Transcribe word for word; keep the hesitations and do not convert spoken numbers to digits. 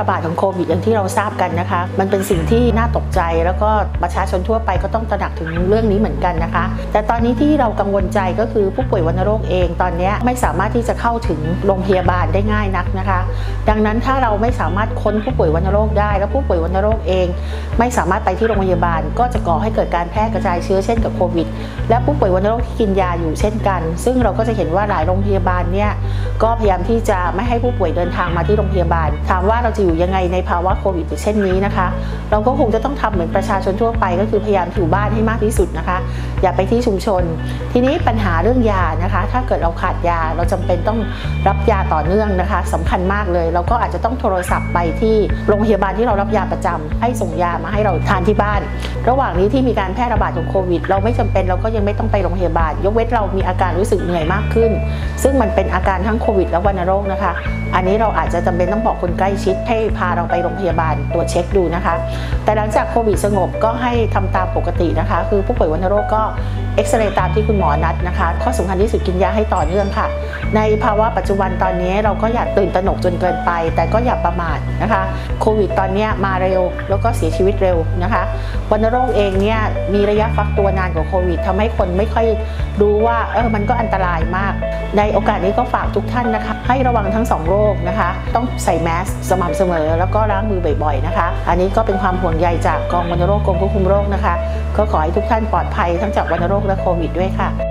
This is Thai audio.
ระบาดของโควิดอย่างที่เราทราบกันนะคะมันเป็นสิ่งที่น่าตกใจแล้วก็ประชาชนทั่วไปก็ต้องตระหนักถึงเรื่องนี้เหมือนกันนะคะแต่ตอนนี้ที่เรากังวลใจก็คือผู้ป่วยวัณโรคเองตอนนี้ไม่สามารถที่จะเข้าถึงโรงพยาบาลได้ง่ายนักนะคะดังนั้นถ้าเราไม่สามารถค้นผู้ป่วยวัณโรคได้แล้วผู้ป่วยวัณโรคเองไม่สามารถไปที่โรงพยาบาลก็จะก่อให้เกิดการแพร่กระจายเชื้อเช่นกับโควิดและผู้ป่วยวัณโรคที่กินยาอยู่เช่นกันซึ่งเราก็จะเห็นว่าหลายโรงพยาบาลเนี่ยก็พยายามที่จะไม่ให้ผู้ป่วยเดินทางมาที่โรงพยาบาลถามว่าเราจะอยู่ยังไงในภาวะโควิดเช่นนี้นะคะเราก็คงจะต้องทำเหมือนประชาชนทั่วไปก็คือพยายามอยู่บ้านให้มากที่สุดนะคะอย่าไปที่ชุมชนทีนี้ปัญหาเรื่องยานะคะถ้าเกิดเราขาดยาเราจำเป็นต้องรับยาต่อเนื่องนะคะสำคัญมากเลยเราก็อาจจะต้องโทรศัพท์ไปที่โรงพยาบาลที่เรารับยาประจำให้ส่งยามาให้เราทานที่บ้านระหว่างนี้ที่มีการแพร่ระบาดของโควิดเราไม่จำเป็นเราก็ยังไม่ต้องไปโรงพยาบาลยกเว้นเรามีอาการรู้สึกเหนื่อยมากขึ้นซึ่งมันเป็นอาการทั้งโควิดและวัณโรคนะคะอันนี้เราอาจจะจำเป็นต้องบอกคนใกล้ชิดให้พาเราไปโรงพยาบาลตรวจเช็คดูนะคะแต่หลังจากโควิดสงบก็ให้ทำตามปกตินะคะคือผู้ป่วยวัณโรคก็เอ็กซเรย์ตามที่คุณหมอนัดนะคะข้อสำคัญที่สุดกินยาให้ต่อเนื่องค่ะในภาวะปัจจุบันตอนนี้เราก็อย่าตื่นตระหนกจนเกินไปแต่ก็อย่าประมาทนะคะโควิดตอนนี้มาเร็วแล้วก็เสียชีวิตเร็วนะคะวัณโรคเองเนี่ยมีระยะฟักตัวนานกว่าโควิดทำให้คนไม่ค่อยรู้ว่าเออมันก็อันตรายมากในโอกาสนี้ก็ฝากทุกท่านนะคะให้ระวังทั้งสองโรคนะคะต้องใส่แมสสม่ำเสมอแล้วก็ล้างมือบ่อยๆนะคะอันนี้ก็เป็นความห่วงใยจากกองวัณโรคกรมควบคุมโรคนะคะก็ขอให้ทุกท่านปลอดภัยทั้งจากวัณโรคและโควิดด้วยค่ะ